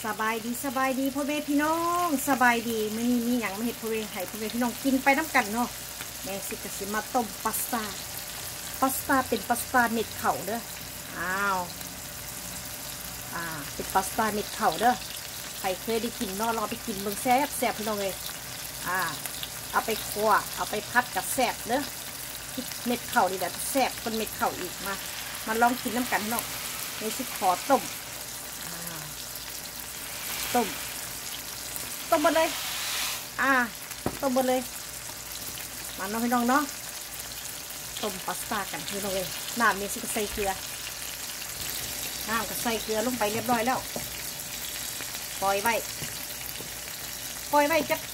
สบายดีพ่อแม่พี่น้องสบายดีไม่มีอย่างไม่เห็ดพ่อแม่ไห้พ่อแม่พี่น้องกินไปน้ำกันเนาะแม่สิกสิมาต้มพาสต้าเป็นพาสต้าเม็ดเข่าเด้อเป็นพาสต้าเม็ดเข่าเด้อใครเคยได้กินเนาะลองไปกินเบิ่งแซ่บพี่น้องเลยเอาไปคั่วเอาไปพัดกับแซ่บเด้อเม็ดเข่านี่แหละแซ่บเป็นเม็ดเข่าอีกมาลองกินน้ำกันเนาะแม่สิขอต้มหมดเลยต้มหมดเลยมาน้องพี่น้องเนาะต้มพาสต้ากันพี่น้องเลยน้ำเมซิกใส่เกลือน้ำก็ใส่เกลือลงไปเรียบร้อยแล้วปล่อยไว้จัก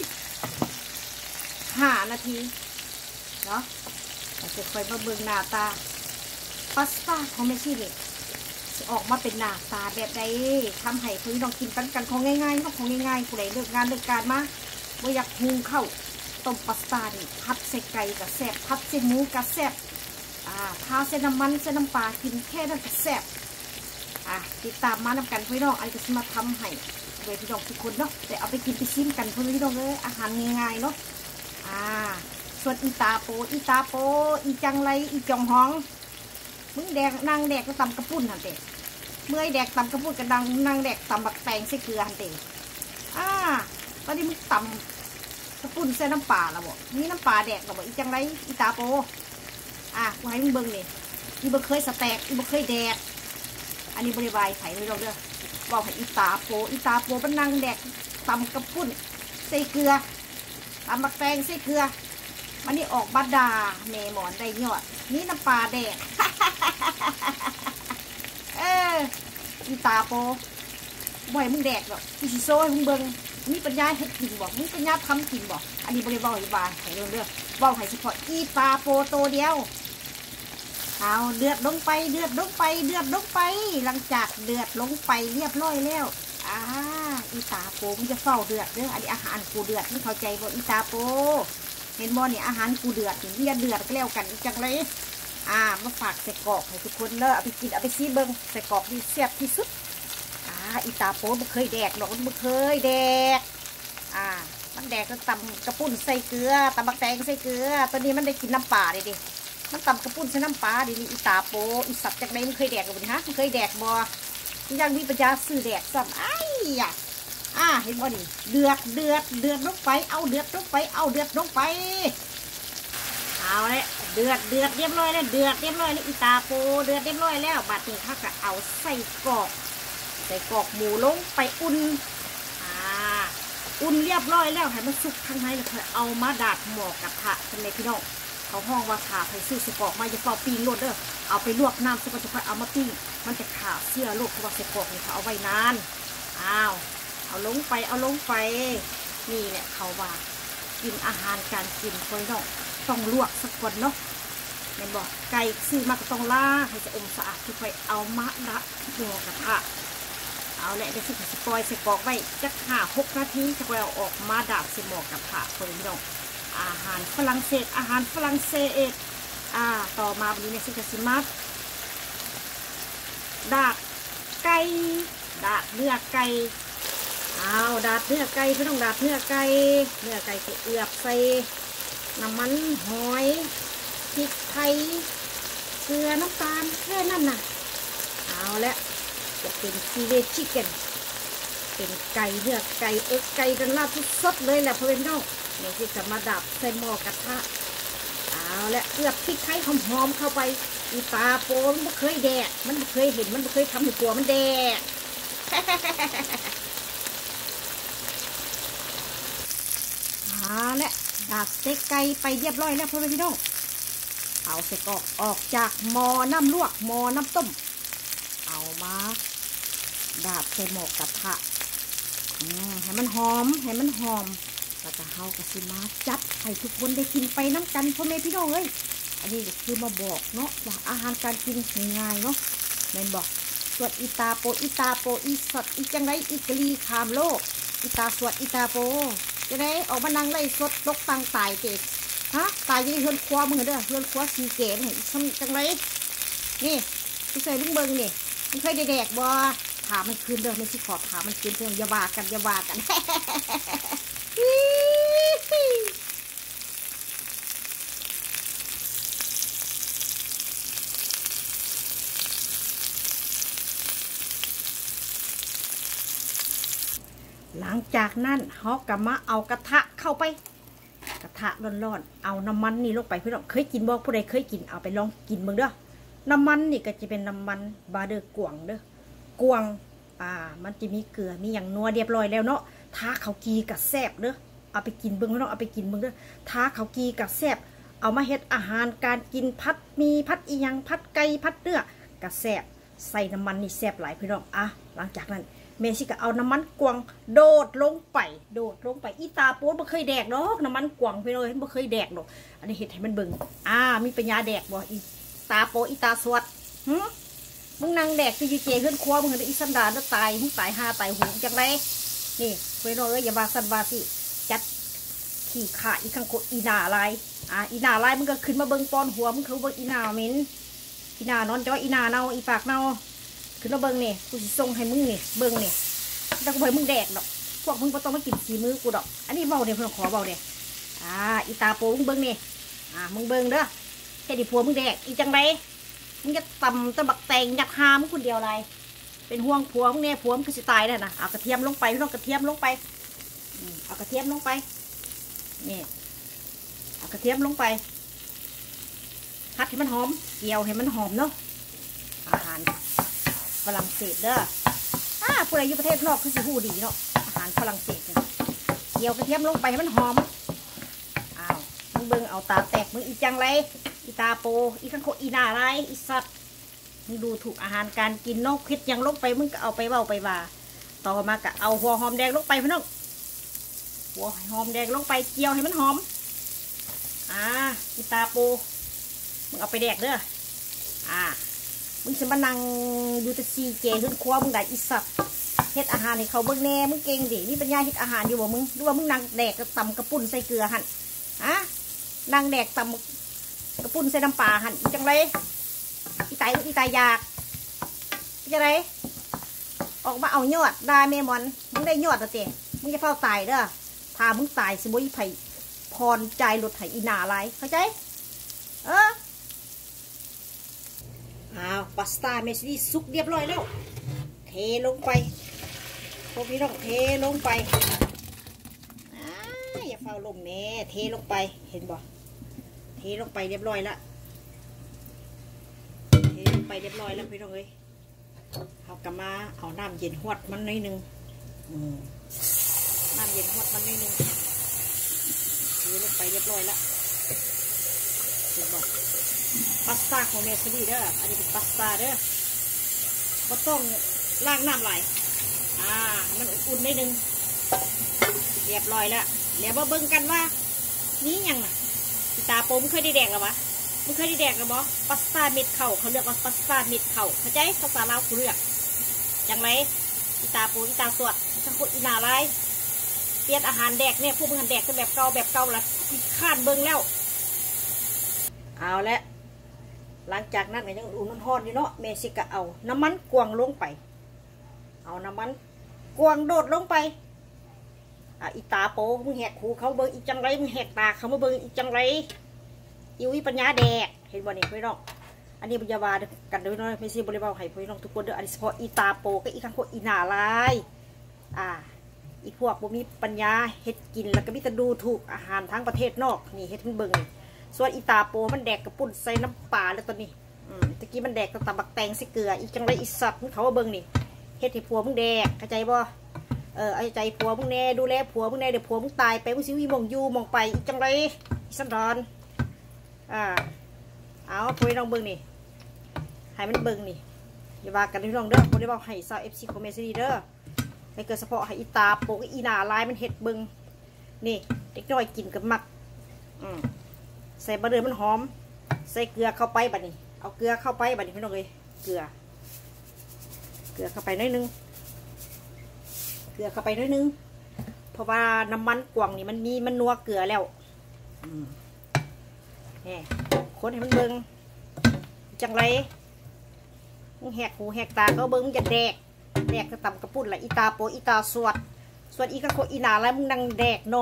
15 นาทีเนาะเราจะค่อยมาเบิ่งหน้าตาพาสต้าของเมซี่เลยออกมาเป็นหน้าตาแบบใดทำให้พี่น้องกินกันของง่ายๆของง่ายๆผู้ใดเลิกงานเลิกการมาบ่อยากหุงข้าวต้มพาสต้านี่พัดใส่ไก่กับแซ่บพัดใส่หมูกับแซ่บทาใส่น้ำมันใส่น้ำปลากินแค่นั้นก็แซ่บติดตามมานำกันพี่น้องอันก็จะมาทำให้โดยพี่น้องทุกคนเนาะแต่เอาไปกินไปชิมกันพี่น้องเลยอาหารง่ายๆเนาะส่วนอีตาโปอีจังไรอีจองห้องมึงแดกนางแดกก็ตำกระปุ่นหันเตะเมื่อยแดกตำกระปุ่นกับนางแดกตำบักแตงใส่เกลือหันเตะตอนนี้มึงตำกระปุ่นใส่น้ำปลาละบ่นี่น้ำปลาแดกละบ่อีจังไรอีตาโปกูให้มึงเบิ่งนี่อีบ่เคยสแต็กอีบ่เคยแดกอันนี้บริวารไผ่ไม่รู้เด้อบอกให้อีตาโปมันนางแดกตำกระปุ่นใส่เกลือตำบักแตงใส่เกลือมันนี่ออกบาดาเมหมอนได้ยอดนี่น้ำปลาแดกอีตาโปบ่อยมึงแดกหรอกอีสิโซ่มึงเบิ่งมีปัญญาเฮ็ดกินบอกมีปัญญาทำกินบอกอันนี้บริวารไผ่เรื่องบอกให้เฉพาะอีตาโปโตเดียวเอาเดือดลงไปหลังจากเดือดลงไปเรียบร้อยแล้วอีตาโปมันจะเฝ้าเดือดเด้ออันนี้อาหารกูเดือดไม่เข้าใจบ่อีตาโปเห็นบ่เนี่ยอาหารกูเดือดนี่เดือดก็แล้วกันจังเลยมาฝากใส่กรอกให้ทุกคนเลยเอาไปกินเอาไปซีเบิ้งใส่กรอกที่แซ่บที่สุดอีตาโปมันเคยแดกหรอกมันเคยแดกมันแดกก็ตำกระปุ้นใส่เกลือตำบักแตงใส่เกลือตอนนี้มันได้กินน้ำปลาดิมันตำกระปุ้นใส่น้ำปลาดินี่อีตาโปอีสัตว์จากไหนมันเคยแดกหรือเปล่าฮะมันเคยแดกบ่ยังมีปัญญาซื้อแดกซ้ำเห็นบ่ดิเดือดลงไปเอาเดือดลงไปเอาเลยเดือดเรียบร้อยแล้วอีตาโปเดือดเรียบร้อยแล้วบัดนี้ข้าก็เอาใส่กรอกหมูลงไปอุ่นเรียบร้อยแล้วให้มันสุกทั้งในแล้วค่อยเอามาดาดหม้อกระทะกันเลยพี่น้องเขาห้องว่าขาไปซื้อใส่กรอกมาจะเป่าปิ้งโลดเด้อเอาไปลวกน้ำสักจะค่อยเอามาปิ้งมันจะขาเสียโลกเพราะว่าใส่กรอกนี่เขาเอาไว้นานเอาลงไปนี่แหละเขาว่ากินอาหารการกินคนต้องลวกสักคนเนาะแม่บอกไก่ซื้อมาก็ต้องล่าให้จะอมสะอาดทุกคนเอามาละหม้อกระทะเอาแหละเดี๋ยวสปอยใส่กรอกไว้จัก5-6 นาทีจะไปเอาออกมาดาบใส่หม้อกระทะคนพี่น้องอาหารฝรั่งเศสต่อมาวันนี้เนี่ยสิมาดาบเนื้อไก่ดาบเนื้อไก่ไม่ต้องดาบเนื้อไก่ก็เอือบใส่น้ำมันหอยพริกไทยเกลือน้ำตาลแค่นั้นน่ะเอาละจะเป็นซีเวชิคเก้นเป็นไก่เนื้อไก่ไก่กันลาบสดเลยแหละเพื่อนน้องเนี่ยที่จะมาดับใส่หม้อกระทะเอาละเอือบพริกไทยหอมๆเข้าไปอีตาโปมันไม่เคยแดกมันไม่เคยเห็นมันไม่เคยทำให้กลัวมันแดกและดาบสเต็กไก่ไปเรียบร้อยแล้วพ่อแม่พี่น้องเอาใส่กรอกออกจากหม้อน้ำลวกหม้อน้ำต้มเอามาดาบใส่หม้อกระทะให้มันหอมแล้วก็เฮากระสิมาจัดให้ทุกคนได้กินไปน้ำกันพ่อแม่พี่น้องเอ้ยอันนี้คือมาบอกเนาะว่าอาหารการกินง่ายๆเนาะแม่นบอกสวดอีตาโปอีสัตว์อีจังไรอีกะลีขามโลกอีตาสวดอีตาโปจะได้ออกมานั่งไล่สดตกตังตายเจ๊ตายยังเฮือนคว้ามือเด้อเฮือนคว้าสีเก๋เห็นจังไรนี่ที่ใส่ลุงเบิงนี่มันเคยแดกบ่ขามันคืนเด้อไม่ใช่ขอบขามันคืนเด้ออย่าว่ากันอย่าว่ากันหลังจากนั้นเขากะมาเอากระทะเข้าไปกระทะร้อนๆเอาน้ำมันนี่ลงไปพี่น้องเคยกินบ่ผู้ใดเคยกินเอาไปลองกินเบิ่งเด้อน้ำมันนี่ก็จะเป็นน้ำมันบาเดอร์กวางเด้อกวางมันจะมีเกลือมีอย่างนัวเรียบร้อยแล้วเนาะท้าเขากีกับแซ่บเด้อเอาไปกินเบิ่งพี่น้องเอาไปกินเบิ่งเด้อท้าเขากีกับแซ่บเอามาเฮ็ดอาหารการกินพัดมีพัดอีหยังพัดไก่พัดเนื้อกับแซ่บใส่น้ำมันนี่แซ่บหลายพี่น้องหลังจากนั้นเมชิก็เอาน้ำมันกวางโดดลงไปอีตาโป๊ดบ่เคยแดกดอกน้ำมันกวางไปเลยบ่เคยแดกดอกอันนี้เห็ดให้มันเบิ่งมีปัญญาแดกบ่อีตาโป๊อีตาสวดมึงนั่งแดกที่ยูเจขึ้นครัวมึงเห็นอีสันดานแล้วตายมึงตายหหูจากไรนี่ไปน้อยอย่าบาสันบาสิจัดขี่ขาอีข้างโคอีนาลายอีนาลายมึงก็ขึ้นมาเบิ่งปอนหัวมึงเขาเบิ่งอีนาเหม็นอีนานอนจ้อยอีนาเน่าอีปากเน่าขึ้นมาเบิ่งนี่กูสิส่งให้มึงนี่เบิ่งนี่แต่กูบอกมึงแดกดอกพวกมึงก็ต้องมากินสีมือกูดอกอันนี้เบาเดี๋ยวเพื่อนขอเบาเดี๋ยวอีตาโป้มึงเบิ่งนี่มึงเบิ่งเด้อแค่ดิผัวมึงแดกอีจังไรมึงจะตำตะบักแตงยัดหามึงคนเดียวอะไรเป็นห่วงผัวมึงเนี่ยผัวมึงคือสิตายได้นะเอากระเทียมลงไปพี่น้องกระเทียมลงไปเอากระเทียมลงไปนี่เอากระเทียมลงไปผัดให้มันหอมเกี่ยวให้มันหอมเนาะอาหารฝรั่งเศสเด้อผู้ใดอยู่ประเทศนอกคือสิหูดีเนาะอาหารฝรั่งเศสเนี่ยเกี่ยวกระเทียมลงไปให้มันหอมมึงเบิ่งเอาตาแตกมึงอีจังไรอีตาโปอีข้างโคอีนาไรอีสัตว์มึงดูถูกอาหารการกินนกคิดยังลงไปมึงก็เอาไปเบาไปว่าต่อมากะเอาหัวหอมแดงลงไปพี่น้องหัวหอมแดงลงไปเจียวให้มันหอมอีตาโปมึงเอาไปแดกเด้อมึงจะมานั่งดูแต่ซีเจขึ้นครัวมึงได้อีสัตว์เฮ็ดอาหารให้เขาเบิ่งแน่มึงเก่งดินี่ปัญญาเฮ็ดอาหารอยู่บ่มึงดูว่ามึงนั่งแดกกับตำกระปุ่นใส่เกลือหั่นนั่งแดกตำกระปุ่นใส่น้ำปลาหั่นจังไรอีตายอยากจังไรออกมาเอายอดได้เมมอนมึงได้ยอดแต่มึงจะเฝ้าตายเด้อพามึงตายสิบุยไผ่พรใจหลุดไถ่อีหนาไรเข้าใจพาสต้าเมสซี่สุกเรียบร้อยแล้วเทลงไปพวกพี่ต้องเทลงไปอย่าเฝ้าลมแม่เทลงไปเห็นบ่เทลงไปเรียบร้อยแล้วเทลงไปเรียบร้อยแล้วพี่น้องเอ้ยเอากลับมาเอาน้ำเย็นหวดมันนิดนึงน้ำเย็นหวดมันนิดนึงเทลงไปเรียบร้อยแล้วเห็นบ่พาสต้าของเมสซี่เด้ออันนี้เป็นพาสต้าเด้อก็ต้องล้างน้ำไหลมันอุ่นนิดนึงเรียบร้อยแล้วแล้วมาเบิ่งกันว่านี่ยังน่ะตาโปมึงเคยได้แดกหรอวะมึงเคยได้แดกหรอบ่พาสต้าเม็ดเข่าเขาเรียกว่าพาสต้าเม็ดเข่าเข้าใจภาษาลาวกูเรียกอย่างไรตาโปตาสวดทั้งคนอีนาไรเปลี่ยนอาหารแดกเนี่ยพวกมึงหันแดกกันแบบเก่าละข้านเบิ่งแล้วเอาละหลังจากนั้นก็ยังอุ่นมันฮอนอยู่เนาะเมสิกะเอาน้ำมันกวางลงไปเอาน้ำมันกวางโดดลงไปอีตาโปมึงแหกหูเขาเบิ่งอีจังไรมึงแหกตาเขามาเบิ่งอีจังไรอีวิปัญญาแดกเห็นบ่นี่พี่น้องอันนี้ปัญญาบากันด้วยน้อยไม่ใช่บริบาลให้พี่น้องทุกคนเด้ออันนี้เฉพาะอีตาโปกับอีข้างโคอีหนาลายอีพวกบ่มีปัญญาเฮ็ดกินแล้วก็มีแต่ดูถูกอาหารทั้งประเทศนอกนี่เฮ็ดมันเบิ่งส่วนอีตาโปมันแดกกระปุ่นใส่น้ำปลาแล้วตอนนี้ตะกี้มันแดกตะบักแตงใส่เกลืออีจังไรอีสัตว์มึงเขาว่าเบิ่งนี่เฮ็ดให้ผัวมึงแดกเข้าใจบ่เอาใจผัวมึงแน่ดูแลผัวมึงแน่เดี๋ยวผัวมึงตายไปมึงสิวีมองยูมองไปอีจังไรอีสันดอนเอาพี่น้องเบิ่งนี่ให้มันเบิ่งนี่อย่าว่ากันพี่น้องเด้อคนที่บอกให้ซาวFCคอมเมนต์ดีเด้อให้เกิดเฉพาะให้อีตาโปกับอีหนาลายมันเห็ดเบิ่งนี่เด็กน้อยกินกับมักใส่บะเดือมันหอมใส่เกลือเข้าไปบัดนี้เอาเกลือเข้าไปบัดนี้พี่น้องเลยเกลือเข้าไปน้อยนึงเกลือเข้าไปน้อยนึงเพราะว่าน้ำมันกวางนี่มันนัวเกลือแล้วนี่คนให้มันเบิ่งจังไรมึงแหกหูแหกตาก็เบิ่งจะแดกดกกระตำกระปุ่นละอีตาโปอีตาสวดอีกระโคอีนาแล้วมึงนั่งแดกน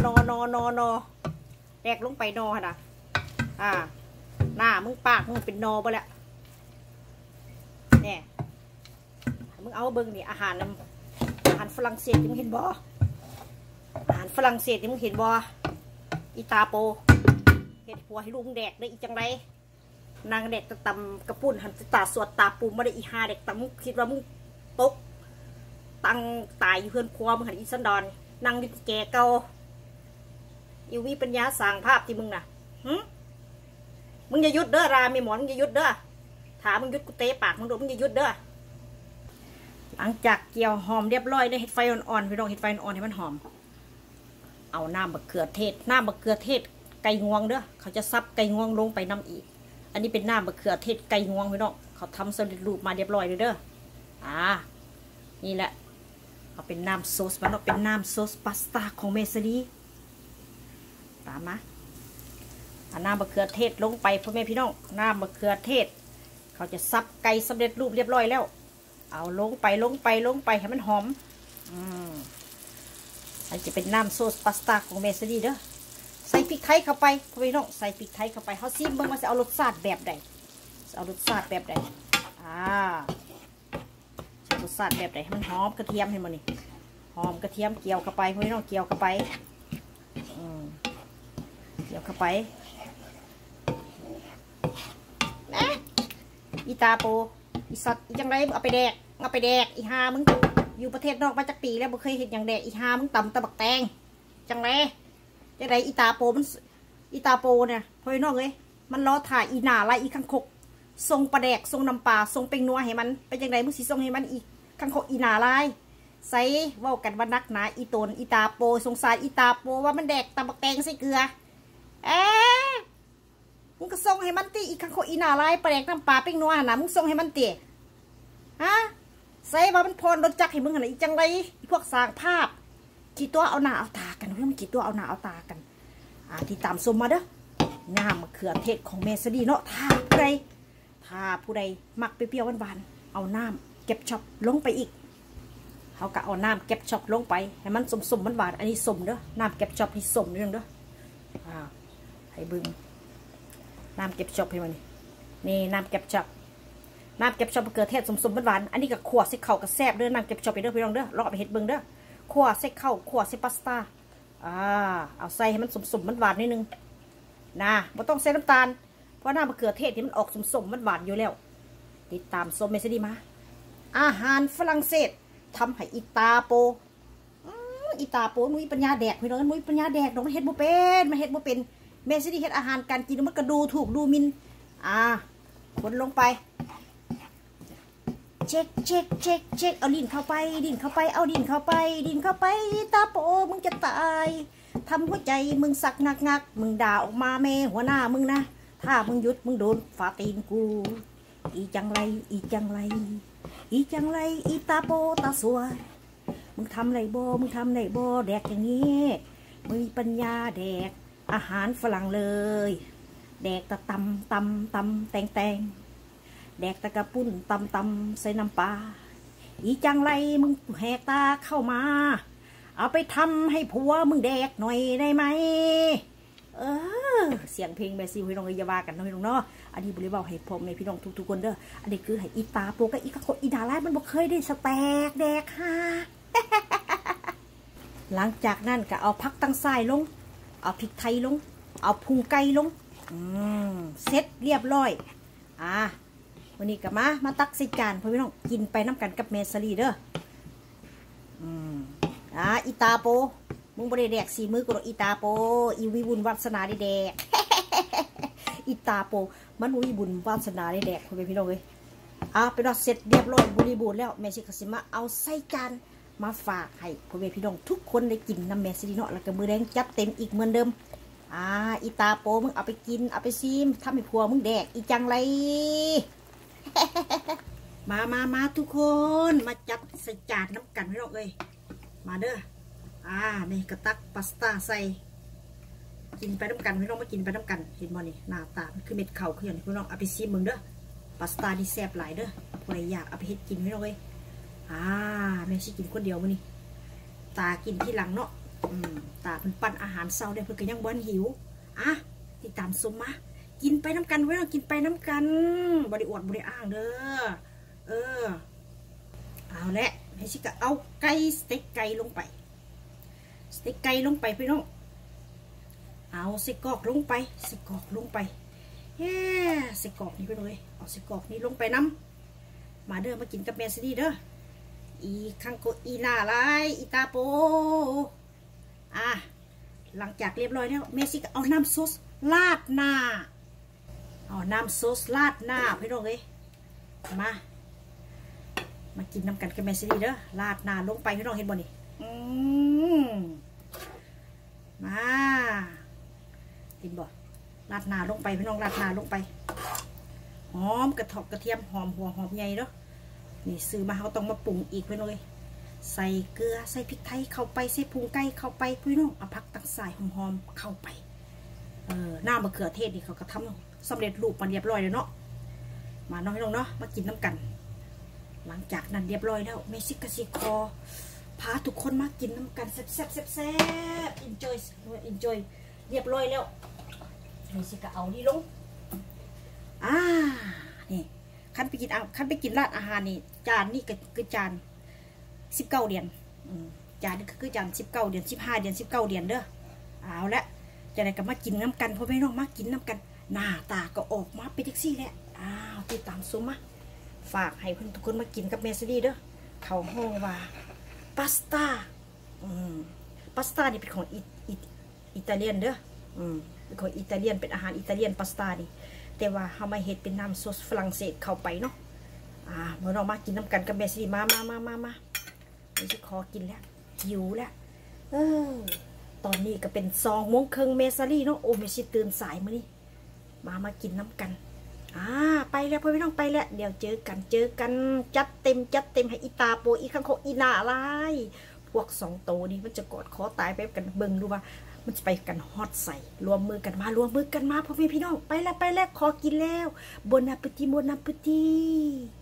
แดกลงไปนอนะหน้ามึงปากมึงเป็นนอไปแล้วเนี่ยมึงเอาเบิ้งนี่อาหารฝรั่งเศสมึงเห็นบ่อาหารฝรั่งเศสมึงเห็นบ่อีตาโปเห็ดหัวให้ลุงแดกได้อีจังไรนางแดกตำกระปุ่นหันตาสวดตาปูมาได้อีหาเด็กตำมึงคิดว่ามึงตกตังตายอยู่เพื่อนครัวมึงหันอีสันดอนนางดิแกเก่าอีวีปัญญาสร้างภาพที่มึงน่ะมึงอย่ายุดเด้อรามีหมอนมึงอย่ายุดเด้อถามมึงยุดกูเตะปากมึงโดนมึงอย่ายุดเด้อหลังจากเกี่ยวหอมเรียบร้อยได้เห็ดไฟอ่อนๆพี่น้องเห็ดไฟอ่อนให้มันหอมเอาน้ำมะเขือเทศไก่งวงเด้อเขาจะซับไก่งวงลงไปน้ำอีกอันนี้เป็นน้ำมะเขือเทศไก่งวงพี่น้องเขาทำสำเร็จรูปมาเรียบร้อยเลยเด้อนี่แหละเอาเป็นน้ำโซสมันเป็นน้ำโซสพาสต้าของเมสดีตามมาเอาน้ำมะเขือเทศลงไปพ่อแม่พี่น้องน้ำมะเขือเทศเขาจะซับไก่สำเร็จรูปเรียบร้อยแล้วเอาลงไปให้มันหอมอันจะเป็นน้ำโซสพาสต้าของเมสดีเด้อใส่พริกไทยเข้าไปพ่อพี่น้องใส่พริกไทยเข้าไปเขาซิมเบิ่งว่าจะเอารสชาติแบบใดใช้รสชาติแบบใดให้มันหอมกระเทียมให้มันนี่หอมกระเทียมเกี่ยวเข้าไปพ่อพี่น้องเกี่ยวเข้าไปอีตาโปอีสัตว์อีจังไรเอาไปแดกอีหามึงอยู่ประเทศนอกมาจากปีแล้วบ่เคยเห็นอย่างแดกอีหามึงตำตะบักแตงจังไรอีตาโปเนี่ยพ่อพี่น้องเลยมันล้อถ่ายอีหนาไรอีข้างคกทรงปลาแดกทรงน้ำปลาทรงเป็งนัวให้มันเป็นจังไรมึงสิทรงให้มันอีข้างคกอีหนาไรใส่เว้ากันว่านักหนาอีตนอีตาโปสงสารอีตาโปว่ามันแดกตะบักแตงใส่เกลือมึงก็ส่งให้มันตีอีกครั้งโคอีนาลายปลาแดกน้ำปลาเป็งนัวนะมึงส่งให้มันตีใส่ว่ามันพรรถจักให้มึงหันอีจังไรพวกสร้างภาพกี่ตัวเอาหน้าเอาตากันเพื่อนมันกี่ตัวเอาหน้าเอาตากันที่ตามสมมาเด้อน้ำมะเขือเทศของเมสดีเนาะถ้าผู้ใดมักเปรี้ยวหวานๆเอาน้ำเก็บช็อปลงไปอีกเขาก็เอาน้ำเก็บช็อปลงไปให้มันสมหวานอันนี้สมเด้อน้ำเก็บช็อปที่สมเรื่องเด้อให้บึงน้ำเก็บช็อปให้มันนี่น้ำเก็บช็อปมะเขือเทศสมหวานอันนี้ก็ขวดใส่ข้าวกับแซ่บเด้อน้ำเก็บช็อปไปเด้อพี่น้องเด้อลองเอาไปเฮ็ดเบิ่งเด้อขวดใส่ข้าวขวดใส่พาสต้าเอาใส่ให้มันสมหวานนิดนึงนะไม่ต้องใส่น้ำตาลเพราะน้ำมะเขือเทศที่มันออกสมหวานอยู่แล้วติดตามส้มเมสดีมาอาหารฝรั่งเศสทำให้อีตาโปนุ้ยปัญญาแดกพี่น้องนุ้ยปัญญาแดกน้องมันเฮ็ดบ่เป็นเมสดีเฮ็ดอาหารการกินมันก็ดูถูกดูมินคนลงไปเช็คเอาดินเข้าไปเอาดินเข้าไปตาโปมึงจะตายทำหัวใจมึงสักงักมึงด่าออกมาแม่หัวหน้ามึงนะถ้ามึงหยุดมึงโดนฝาตีนกูอีจังไรอีตาโปตาสัวมึงทำไรบ่แดกอย่างนี้มึงมีปัญญาแดกอาหารฝรั่งเลยแดกตะตำแตงแดกตะกระปุ้นตำใส่น้ำปลาอีจังไรมึงแหกตาเข้ามาเอาไปทำให้ผัวมึงแดกหน่อยได้ไหมเสียงเพลงแม่ซิวให้น้องอย่าว่ากันน้องเนาะอันนี้บริบาลให้พ่อแม่พี่น้องทุกคนเด้ออันนี้คือให้อีตาโปกับอีกคนอีดาไล่มันบ่เคยได้สแต็กแดกค่ะ หลังจากนั้นก็เอาผักตั้งไส้ลงเอาพริกไทยลงเอาพุงไก่ลงเสร็จเรียบร้อยวันนี้ก็มาตักใส่จานพ่อพี่น้องกินไปน้ำกันกับเมสลีเด้ออีตาโปมึงบ่ได้แดกสีมือกูหรอกอีตาโปอีวิบุญวาสนาได้แดก อีตาโปมันวิบุญวาสนาได้แดกพ่อพี่น้องเลยเป็นว่าเสร็จเรียบร้อยบริบูรณ์แล้วแม่ชิคาซิมาเอาใส่จานมาฝากให้พ่อพี่น้องทุกคนได้กินน้ำเมสลีเนาะแล้วก็มือแดงจัดเต็มอีกเหมือนเดิมอีตาโปมึงเอาไปกินเอาไปซิมทำให้ผัวมึงแดกอีจังไร มาทุกคนมาจัดใส่จานน้ำกันพี่น้องเลยมาเด้อนี่กระตักพาสต้าใส่กินไปน้ำกันพี่น้องมากินไปน้ำกันเห็นบ่นี่หน้าตามันคือเม็ดเข่าคืออย่างพี่น้องเอาไปซิมมึงเด้อพาสต้าที่แซ่บหลายเด้อผู้ใดอยากเอาไปเฮ็ดกินพี่น้องเลยแม่ชิกินคนเดียวมื้อนี้ตากินที่หลังเนาะตาเพิ่นปั่นอาหารเช้าได้เพิ่นก็ยังบ่หิวติดตามชมมากินไปน้ำกันไว้เนาะกินไปน้ำกันบ่ได้อวดบ่ได้อ้างเด้อเอาละแม่ชิก็เอาไก่สเต็กไก่ลงไปพี่น้องเอาใส่กรอกลงไปใส่กรอกนี่ไปเลยเอาใส่กรอกนี้ลงไปน้ำมาเด้อมากินกับแม่ซิดีเด้ออีคังโกอีหน้าลายอีตาโปหลังจากเรียบร้อยแล้วแม่ซิก็เอาน้ำซอสราดหน้าพี่น้องเลยมากินน้ำกันกับแม่ซิดีเด้อราดหน้าลงไปพี่น้องเห็นบ่นี่มากินบ่ราดหน้าลงไปพี่น้องราดหน้าลงไปหอมกระเทียมหอมหัวหอมใหญ่เนาะนี่ซื้อมาเขาต้องมาปรุงอีกพี่น้องเลยใส่เกลือใส่พริกไทยเข้าไปใส่ผงไก่เข้าไปพี่น้องเอาผักตักใส่หอมๆเข้าไปหน้ามะเขือเทศนี่เขาก็ทำสำเร็จรูปมาเรียบร้อยแล้วเนาะมาน้องพี่น้องเนาะมากินน้ำกันหลังจากนั้นเรียบร้อยแล้วเมซิกาซิคอพาทุกคนมากินน้ำกันแซ่บenjoy เรียบร้อยแล้วเมซิกาเอานี่ลงนี่ขั้นไปกินร้านอาหารนี่จานนี่คือจาน19 เดือนจานนี่คือจาน19 เดือน15 เดือน19 เดือนเด้อเอาละจะได้กับมากินน้ำกันพ่อแม่น้องมากินน้ำกันหน้าตาก็ออกมาเป็นจังซี่แหละติดตามชมมาฝากให้เพื่อนทุกคนมากินกับเมสซี่เด้อเขาห้องว่าพาสต้านี่เป็นของอิตาเลียนเด้อเป็นของอิตาเลียนเป็นอาหารอิตาเลียนพาสต้านี่แต่ว่าเขามาเฮ็ดเป็นน้ำซอสฝรั่งเศสเข้าไปเนาะเมื่อเรามากินน้ำกันกับเมสซี่มาเมสซี่ขอกินแล้วหิวแล้วตอนนี้ก็เป็น2:30เมสซี่เนาะโอ้เมสซี่ตื่นสายมื้อนี้มากินน้ำกันไปแล้วพ่อพี่น้องไปแล้วเดี๋ยวเจอกันจัดเต็มให้อีตาโปอีข้างโคอีนาอะไรพวก2 โตนี่มันจะกอดคอตายไปกันเบิ่งดูว่ามันจะไปกันฮอตใส่รวมมือกันมาพ่อพี่น้องไปแล้วขอกินแล้วบนอาปติ